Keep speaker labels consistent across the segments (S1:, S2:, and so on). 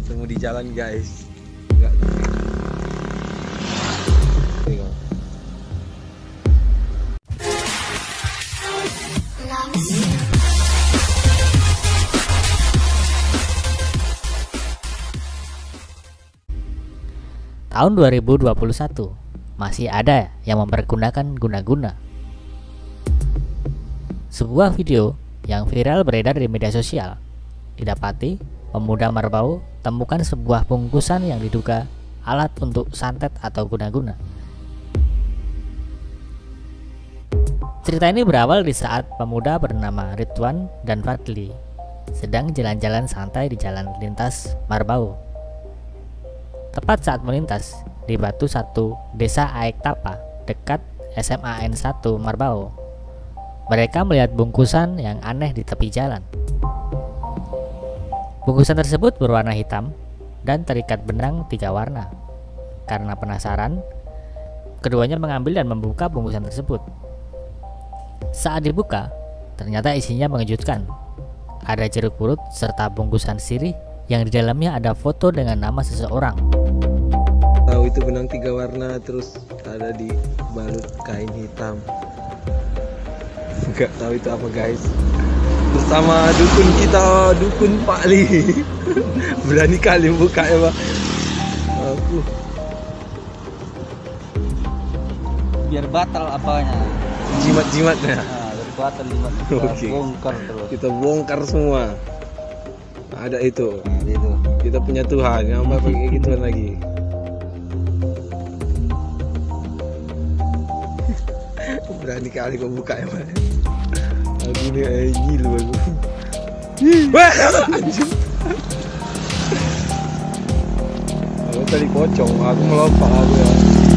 S1: Ketemu di jalan guys. Enggak. Tengok.
S2: Tahun 2021 masih ada yang mempergunakan guna-guna. Sebuah video yang viral beredar di media sosial didapati pemuda Merbau temukan sebuah bungkusan yang diduga alat untuk santet atau guna-guna. Cerita ini berawal di saat pemuda bernama Ridwan dan Fadli sedang jalan-jalan santai di jalan lintas Merbau. Tepat saat melintas di Batu 1 Desa Aek Tapa dekat SMA N1 Merbau, mereka melihat bungkusan yang aneh di tepi jalan. Bungkusan tersebut berwarna hitam dan terikat benang 3 warna. Karena penasaran, keduanya mengambil dan membuka bungkusan tersebut. Saat dibuka, ternyata isinya mengejutkan. Ada jeruk purut serta bungkusan sirih yang di dalamnya ada foto dengan nama seseorang.
S1: Tahu itu benang 3 warna terus ada di balut kain hitam. Enggak tahu itu apa guys. Bersama dukun kita, dukun Pak Li. Berani kali buka ya Pak. Aku
S3: biar batal apanya,
S1: jimat-jimatnya.
S3: nah, biar batal jimat kita
S1: Oke.
S3: bongkar terus.
S1: Kita bongkar semua. Ada itu.
S3: Nah, itu
S1: Kita punya Tuhan yang apa pakai gituan lagi. Berani kali kau buka ya Pak. Aku ini gila aku. Wah, anjing. Aku tadi pocong, aku melompat aku ya.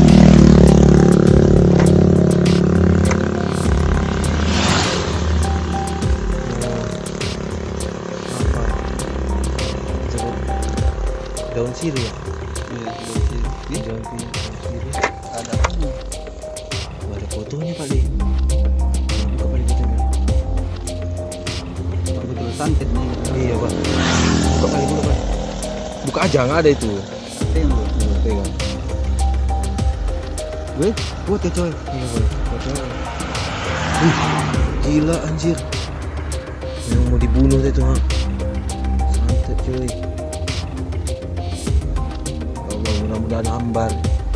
S1: Daun sirih ya?
S3: iya
S1: Daun sirih.
S3: ada apa nih?
S1: Oh, ada fotonya Pak Li. Buka Pak Li fotonya.
S3: betul santet nih
S1: Iya Pak. Buka Pak Li, buka Pak. Buka aja, nggak ada itu.
S3: tengok
S1: Pegang.
S3: weh foto coy.
S1: Iya Pak. Fotonya. Gila anjir. Yang mau dibunuh itu ha. Santet cuy. Allah, mudah-mudahan hambar.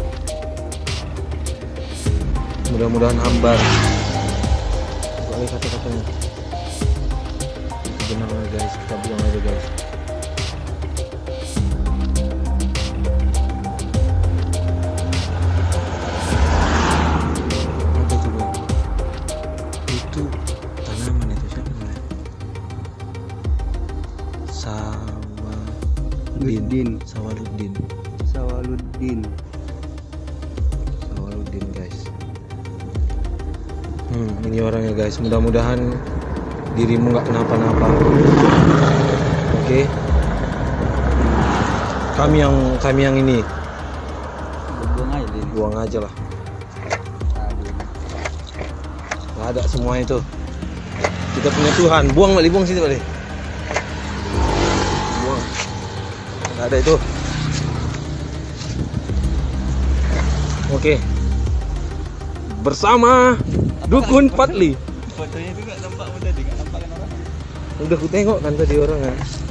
S1: Mudah-mudahan hambar. Buka lagi kata-katanya. Itu benar guys, kita buang aja guys. Apa itu Bang? Itu tanaman itu siapa namanya?
S3: Luddin.
S1: Sawaluddin.
S3: Sawaluddin.
S1: Sawaluddin guys. Ini orangnya guys. Mudah-mudahan dirimu nggak kenapa-napa. Oke. Kami yang ini
S3: Buang aja deh.
S1: buang aja lah.
S3: Aduh.
S1: Nggak ada semua itu. Kita punya Tuhan. Buang balik, buang situ balik. Buang. Nggak ada itu. Oke. Bersama dukun Fadli.
S3: Fotonya itu nggak nampak tadi, nggak nampak kan orang.
S1: Udah ku tengok kan tadi orangnya.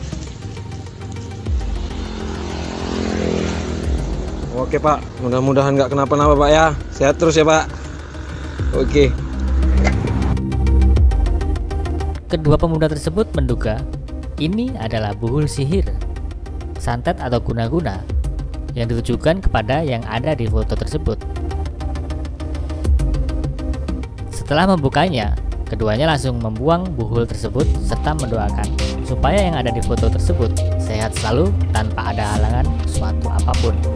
S1: Oke Pak, mudah-mudahan nggak kenapa-napa Pak ya. Sehat terus ya Pak. Oke.
S2: Kedua pemuda tersebut menduga ini adalah buhul sihir, santet atau guna-guna yang ditujukan kepada yang ada di foto tersebut. Setelah membukanya, keduanya langsung membuang buhul tersebut serta mendoakan supaya yang ada di foto tersebut sehat selalu tanpa ada halangan suatu apapun.